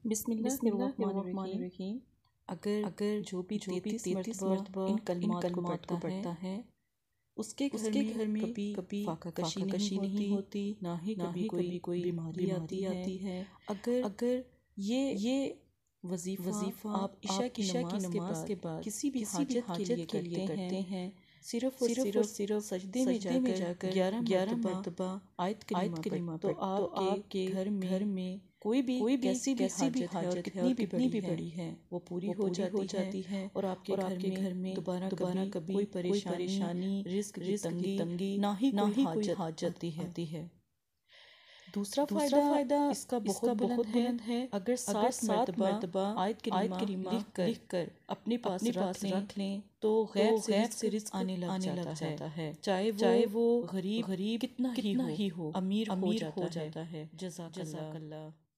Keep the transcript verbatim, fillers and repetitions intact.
بسم اللہ الرحمن الرحیم۔ اگر اگر جو بھی تینتیس مرتبہ ان کلمات کو پڑھتا ہے اس کے گھر میں کبھی کبھی فاقہ کشی نہیں ہوتی، نہ ہی کبھی کوئی کوئی بیماری آتی ہے۔ اگر اگر یہ یہ وظیفہ آپ عشاء کی نماز کے بعد کسی بھی حاجت کے لیے کرتے ہیں، صرف صرف اور صرف سجدے میں جا کر گیارہ مرتبہ آیت کریمہ تو آپ کے گھر میں کوئی بھی کوئی کیسی بھی حاجت ہے اور کتنی بھی بڑی ہے وہ پوری ہو جاتی ہے، اور آپ کے گھر میں دوبارہ کبھی کوئی پریشانی، رزق کی تنگی نہ ہی کوئی حاجت آتی ہے۔ دوسرا فائدہ اس کا بہت بلند ہے۔ اگر سات مرتبہ آیت کریمہ لکھ کر اپنے پاس رکھ لیں تو غیب سے رزق آنے لگ جاتا ہے، چاہے وہ غریب کتنا ہی ہو، امیر ہو جاتا ہے۔ جزاک اللہ۔